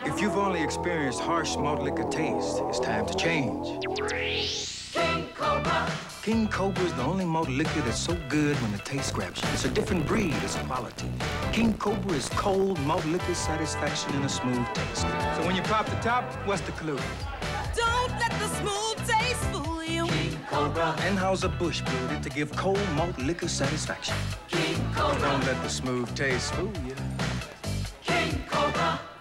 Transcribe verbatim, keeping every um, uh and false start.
If you've only experienced harsh malt liquor taste, it's time to change. King Cobra. King Cobra is the only malt liquor that's so good when the taste grabs you. It's a different breed, it's quality. King Cobra is cold malt liquor satisfaction and a smooth taste. So when you pop the top, what's the clue? Don't let the smooth taste fool you. King Cobra. Anheuser-Busch brewed it to give cold malt liquor satisfaction. King Cobra. Don't let the smooth taste fool you. King Cobra.